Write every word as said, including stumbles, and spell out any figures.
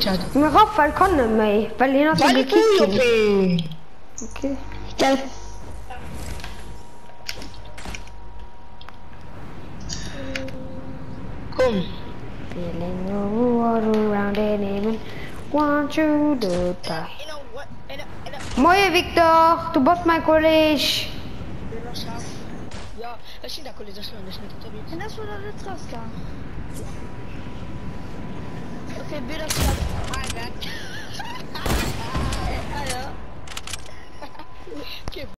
gekillt hat. Warum? Weil konnte May. Weil ihn hat Weil ich gekillt. bin. Okay. Ja. Komm. Feeling the water around and even want you to die. Moje Victor, du bist mein Kollege. Ja, lasci da con le zaslone, schnell. En dat is wel naar de trust gaan. Oké, binnen staat.